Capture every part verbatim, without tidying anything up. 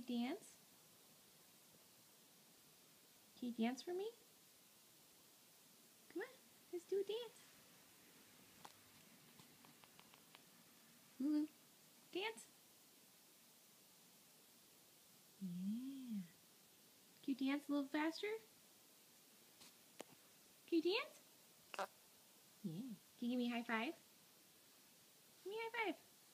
dance? Can you dance for me? Come on, let's do a dance. LuLu, dance. Yeah. Can you dance a little faster? Can you dance? Yeah. Can you give me a high five? Give me a high five.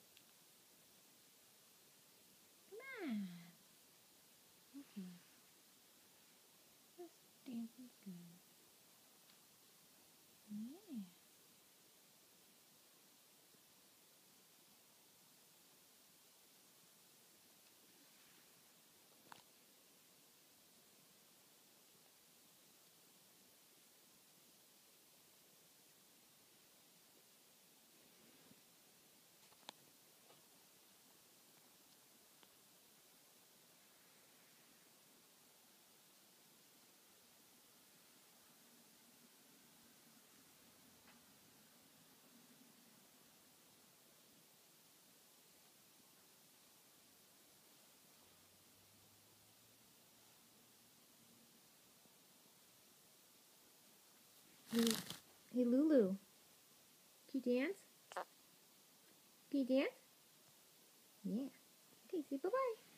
Come on. Okay. This dance is good. Yeah. Hey, hey LuLu, can you dance? Can you dance? Yeah. Okay, say bye-bye.